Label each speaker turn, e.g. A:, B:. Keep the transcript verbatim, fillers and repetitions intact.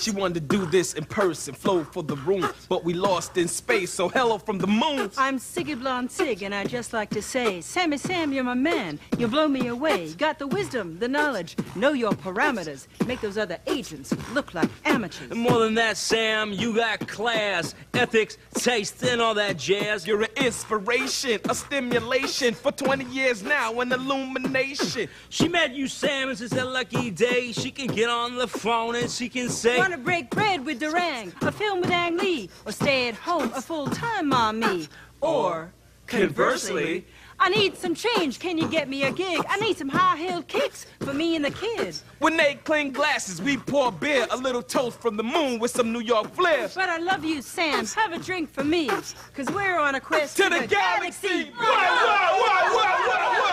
A: She wanted to do this in person, flow for the room, but we lost in space, so hello from the moon.
B: I'm Siggy Blonde Sig, and I just like to say, Sammy Sam, you're my man. You blow me away. Got the wisdom, the knowledge, know your parameters. Make those other agents look like amateurs.
C: And more than that, Sam, you got class, ethics, taste, and all that jazz.
A: You're an inspiration, a stimulation for twenty years now, an illumination.
C: She met you, Sam, and it's a lucky day. She can get on the phone and she can say,
B: wanna break bread with Durang, a film with Ang Lee, or stay at home, a full-time mommy. Or, conversely, I need some change, can you get me a gig? I need some high-heeled kicks for me and the kids.
A: When they clean glasses, we pour beer, a little toast from the moon with some New York flair.
B: But I love you, Sam, have a drink for me, cause we're on a quest
A: to, to the, the galaxy. galaxy. Whoa, whoa, whoa, whoa, whoa, whoa.